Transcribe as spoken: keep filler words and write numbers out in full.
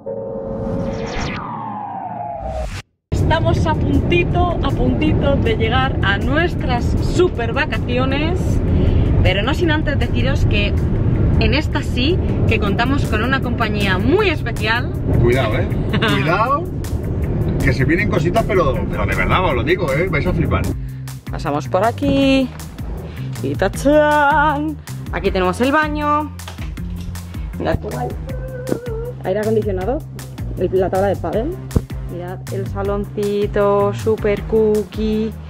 Estamos a puntito, a puntito de llegar a nuestras super vacaciones, pero no sin antes deciros que en esta sí que contamos con una compañía muy especial. Cuidado, eh. Cuidado, que se vienen cositas, pero, pero de verdad os lo digo, eh. Vais a flipar. Pasamos por aquí y ¡tachán! Aquí tenemos el baño. Mirad cómo hay aire acondicionado, el, la tabla de pádel. Mirad el saloncito super cookie.